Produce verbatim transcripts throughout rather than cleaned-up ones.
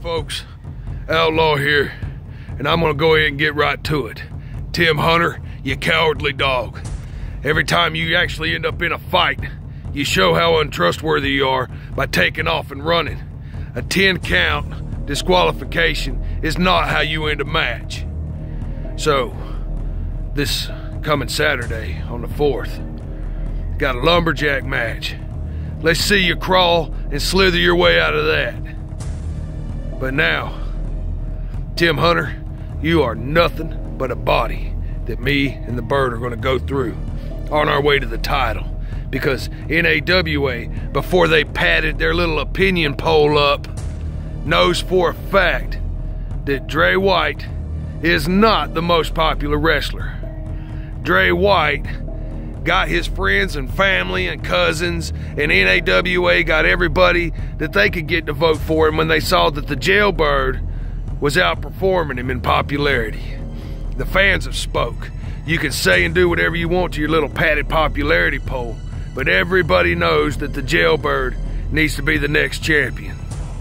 folks, Outlaw here, and I'm gonna go ahead and get right to it. Tim Hunter, you cowardly dog. Every time you actually end up in a fight, you show how untrustworthy you are by taking off and running. A ten count disqualification is not how you end a match. So, this coming Saturday on the fourth, got a lumberjack match. Let's see you crawl and slither your way out of that. But now, Tim Hunter, you are nothing but a body that me and the Bird are gonna go through on our way to the title. Because N A W A, before they padded their little opinion poll up, knows for a fact that Dre White is not the most popular wrestler. Dre White got his friends and family and cousins, and N A W A got everybody that they could get to vote for him when they saw that the Jailbird was outperforming him in popularity. The fans have spoke. You can say and do whatever you want to your little padded popularity poll, but everybody knows that the Jailbird needs to be the next champion.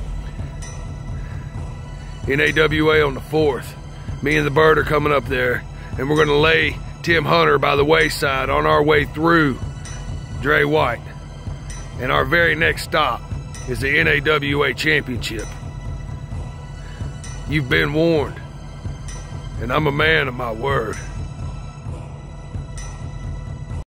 N A W A on the fourth. Me and the Bird are coming up there, and we're gonna lay Tim Hunter by the wayside on our way through Dre White. And our very next stop is the N A W A Championship. You've been warned, and I'm a man of my word.